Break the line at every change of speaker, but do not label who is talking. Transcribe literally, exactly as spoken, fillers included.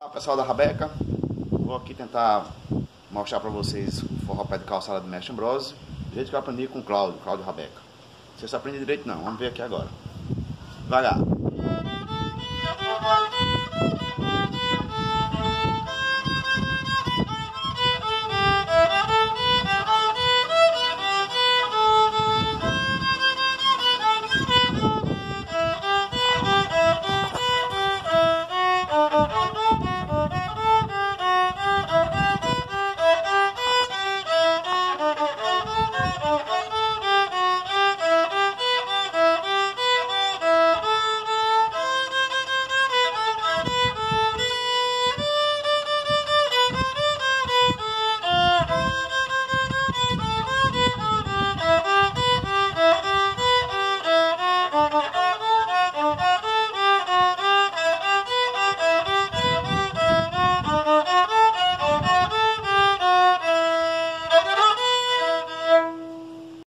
Pessoal da Rabeca, vou aqui tentar mostrar para vocês o forró pé de calçada do Mestre Ambrosio, do jeito que eu aprendi com o Cláudio, Cláudio Rabeca. Não sei se eu aprendi direito não, vamos ver aqui agora. Devagar.